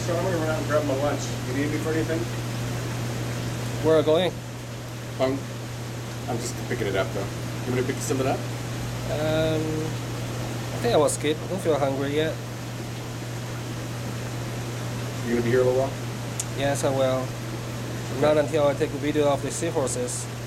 So I'm gonna run out and grab my lunch. You need me for anything? Where are we going? I'm just picking it up though. You want me to pick something up? I think I will skip. I don't feel hungry yet. You gonna be here a little while? Yes, I will. Not until I take a video of the seahorses.